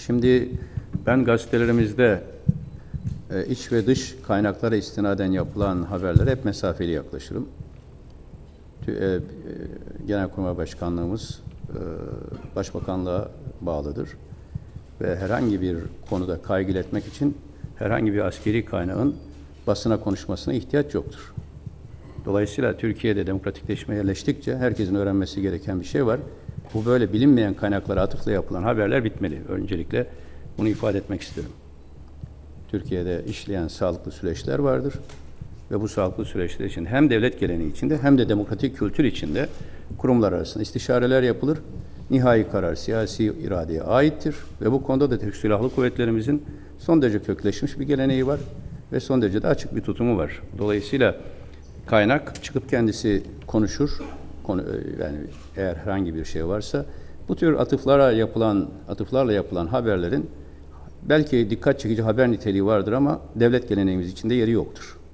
Şimdi ben gazetelerimizde iç ve dış kaynaklara istinaden yapılan haberlere hep mesafeli yaklaşırım. Genelkurmay Başkanlığımız Başbakanlığa bağlıdır ve herhangi bir konuda kaygı iletmek için herhangi bir askeri kaynağın basına konuşmasına ihtiyaç yoktur. Dolayısıyla Türkiye'de demokratikleşmeye yerleştikçe herkesin öğrenmesi gereken bir şey var. Bu böyle bilinmeyen kaynaklara atıfla yapılan haberler bitmeli. Öncelikle bunu ifade etmek isterim. Türkiye'de işleyen sağlıklı süreçler vardır ve bu sağlıklı süreçler için hem devlet geleneği içinde hem de demokratik kültür içinde kurumlar arasında istişareler yapılır. Nihai karar siyasi iradeye aittir ve bu konuda da Türk Silahlı Kuvvetlerimizin son derece kökleşmiş bir geleneği var ve son derece de açık bir tutumu var. Dolayısıyla kaynak çıkıp kendisi konuşur. Yani eğer herhangi bir şey varsa bu tür atıflarla yapılan haberlerin belki dikkat çekici haber niteliği vardır ama devlet geleneğimiz içinde yeri yoktur.